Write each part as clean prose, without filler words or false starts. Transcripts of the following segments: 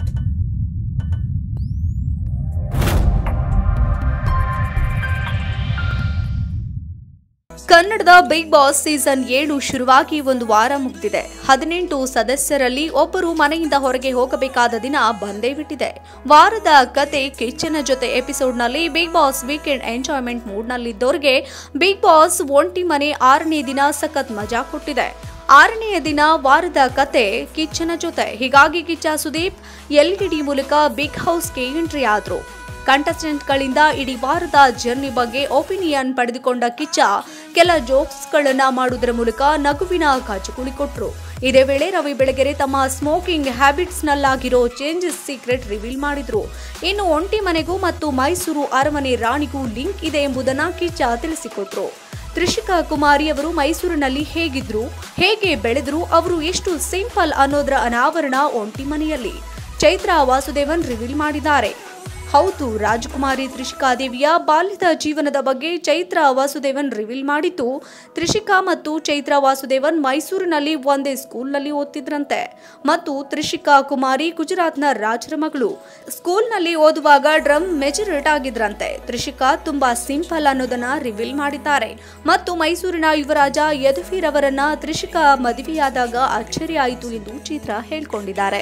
ಕನ್ನಡದ big boss season 7 ಶುರುವಾಗಿ ಒಂದು ವಾರ ಮುಗಿದಿದೆ. 18 ಸದಸ್ಯರಲ್ಲಿ ಒಬ್ಬರು ಮನೆಯಿಂದ ಹೊರಗೆ ಹೋಗಬೇಕಾದ ದಿನ ಬಂದೇ ಬಿಟ್ಟಿದೆ. ವಾರದ ಕತೆ ಕಿಚ್ಚನ ಜೊತೆ ಎಪಿಸೋಡ್ನಲ್ಲಿ ಬಿಗ್ ಬಾಸ್ ವೀಕೆಂಡ್ ಎಂಜಾಯ್ಮೆಂಟ್ ಮೂಡ್ನಲ್ಲಿದ್ದವರಿಗೆ ಬಿಗ್ ಬಾಸ್ ಒಂಟಿ ಮನೆ 6ನೇ ದಿನ ಸಖತ್ ಮಜಾ ಕೊಟ್ಟಿದೆ. 6ನೇ ದಿನ ವಾರದ ಕತೆ ಕಿಚ್ಚನ ಜೊತೆ. ಹೀಗಾಗಿ ಕಿಚ್ಚ ಸುದೀಪ್ ಎಲ್ಇಡಿ ಮೂಲಕ ಬಿಗ್ ಹೌಸ್ಗೆ ಎಂಟ್ರಿ ಆದ್ರು. ಕಂಟೆಸ್ಟೆಂಟ್ಗಳಿಂದ ಇಡೀ ವಾರದ ಜರ್ನಿ ಬಗ್ಗೆ ಒಪಿನಿಯನ್ ಪಡೆದುಕೊಂಡ ಕಿಚ್ಚ ಕೆಲ ಜೋಕ್ಸ್ಗಳನ್ನ ಮಾಡುವುದರ ಮೂಲಕ ನಗುವಿನ ಕಾಚುಕುಳಿ ಕೊಟ್ಟರು. ಇದೇ ವೇಳೆ ರವಿ ಬೆಳಗೆರೆ ತಮ್ಮ ಸ್ಮೋಕಿಂಗ್ ಹ್ಯಾಬಿಟ್ಸ್ನಲ್ಲಾಗಿರೋ ಚೇಂಜಸ್ ಸೀಕ್ರೆಟ್ ರಿವೀಲ್ ಮಾಡಿದ್ರು. ಇನ್ನು ಒಂಟಿ ಮನೆಗೂ ಮತ್ತು ಮೈಸೂರು ಅರಮನೆ ರಾಣಿಗೂ ಲಿಂಕ್ ಇದೆ ಎಂಬುದನ್ನ ಕಿಚ್ಚ ತಿಳಿಸಿಕೊಟ್ರು. ತ್ರಿಷಿಕಾ ಕುಮಾರಿ ಅವರು ಮೈಸೂರಿನಲ್ಲಿ ಹೇಗಿದ್ರು, ಹೇಗೆ ಬೆಳೆದ್ರು, ಅವರು ಎಷ್ಟು ಸಿಂಪಲ್ ಅನ್ನೋದರ ಅನಾವರಣ ಒಂಟಿ ಮನೆಯಲ್ಲಿ ಚೈತ್ರಾ ವಾಸುದೇವನ್ ರಿವೀಲ್ ಮಾಡಿದ್ದಾರೆ. ಹೌದು, ರಾಜಕುಮಾರಿ ತ್ರಿಷಿಕಾ ದೇವಿಯ ಬಾಲ್ಯದ ಜೀವನದ ಬಗ್ಗೆ ಚೈತ್ರಾ ವಾಸುದೇವನ್ ರಿವೀಲ್ ಮಾಡಿದ್ದು, ತ್ರಿಷಿಕಾ ಮತ್ತು ಚೈತ್ರಾ ವಾಸುದೇವನ್ ಮೈಸೂರಿನಲ್ಲಿ ಒಂದೇ ಸ್ಕೂಲ್ನಲ್ಲಿ ಓದ್ತಿದ್ರಂತೆ ಮತ್ತು ತ್ರಿಷಿಕಾ ಕುಮಾರಿ ಗುಜರಾತ್ನ ರಾಜರ ಮಗಳು. ಸ್ಕೂಲ್ನಲ್ಲಿ ಓದುವಾಗ ಡ್ರಮ್ ಮೆಜರೇಟ್ ಆಗಿದ್ರಂತೆ. ತ್ರಿಷಿಕಾ ತುಂಬಾ ಸಿಂಪಲ್ ಅನ್ನೋದನ್ನ ರಿವೀಲ್ ಮಾಡಿದ್ದಾರೆ ಮತ್ತು ಮೈಸೂರಿನ ಯುವರಾಜ ಯದುವೀರ್ ಅವರನ್ನ ತ್ರಿಷಿಕಾ ಮದುವೆಯಾದಾಗ ಅಚ್ಚರಿ ಆಯಿತು ಎಂದು ಚೈತ್ರಾ ಹೇಳಿಕೊಂಡಿದ್ದಾರೆ.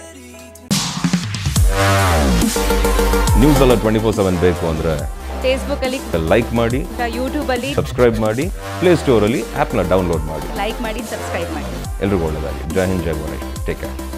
ನ್ಯೂಸ್ ಎಲ್ಲ 24/7 ಬೇಕು ಅಂದ್ರೆ ಫೇಸ್ಬುಕ್ ಅಲ್ಲಿ ಲೈಕ್ ಮಾಡಿ, ಯೂಟ್ಯೂಬ್ ಅಲ್ಲಿ ಸಬ್ಸ್ಕ್ರೈಬ್ ಮಾಡಿ, ಪ್ಲೇ ಸ್ಟೋರ್ ಅಲ್ಲಿ ಆಪ್ ನ ಡೌನ್ಲೋಡ್ ಮಾಡಿ. ಲೈಕ್ ಮಾಡಿ, ಸಬ್ಸ್ಕ್ರೈಬ್ ಮಾಡಿ. ಎಲ್ರಿಗೂ ಒಳ್ಳೆಯದಾಗಲಿ. ಜೈ ಹಿಂದ್, ಜೈ ಗಣೇಶ್. Take care.